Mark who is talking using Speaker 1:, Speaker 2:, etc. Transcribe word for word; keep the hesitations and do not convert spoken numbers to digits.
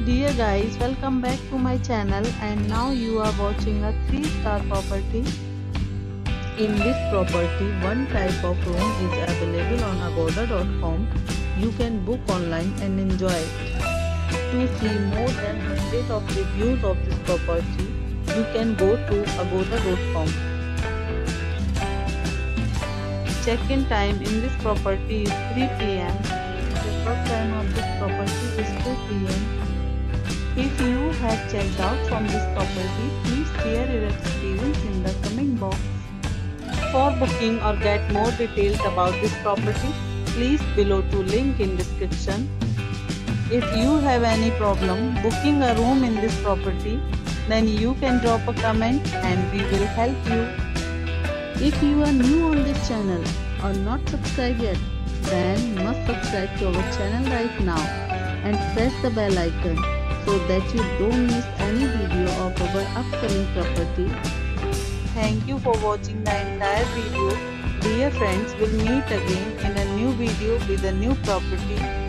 Speaker 1: Dear guys, welcome back to my channel, and now you are watching a three star property. In this property, one type of room is available on agoda dot com. You can book online and enjoy it. To see more than one hundred of reviews of this property, you can go to agoda dot com. Check-in time in this property is three p m The check-out time of this property is two p m If you have checked out from this property, please share your experience in the comment box. For booking or get more details about this property, please below to link in description. If you have any problem booking a room in this property, then you can drop a comment and we will help you. If you are new on this channel or not subscribed yet, then must subscribe to our channel right now and press the bell icon so that you don't miss any video of our upcoming property. Thank you for watching the entire video. Dear friends, we'll meet again in a new video with a new property.